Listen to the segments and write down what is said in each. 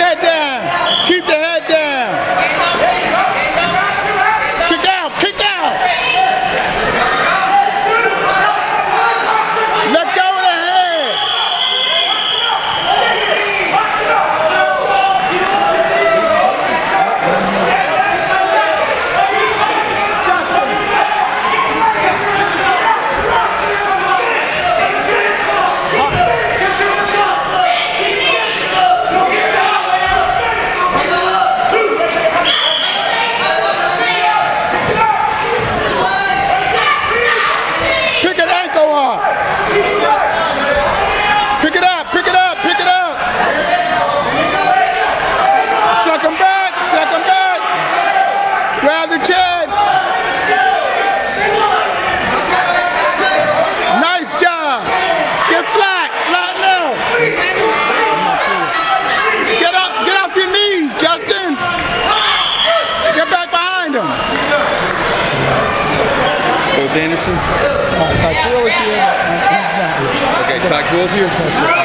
head down. Keep the head down. Kick out. Kick out. Let go of the head. Pick it up, pick it up, pick it up. Suck him back, suck him back. Grab the chin. Nice job. Get flat, flatten out. Get off your knees, Justin. Get back behind him. Both Andersons? Ty Quill is here. He's not here. Okay, Ty Quill's here?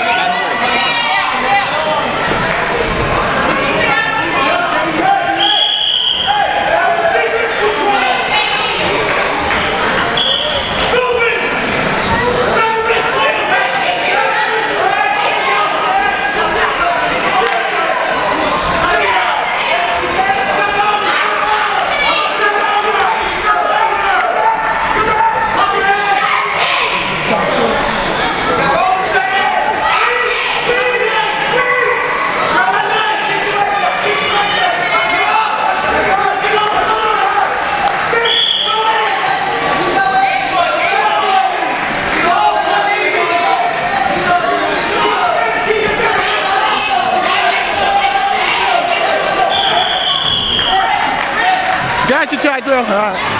Got you, Ty Quill. All right.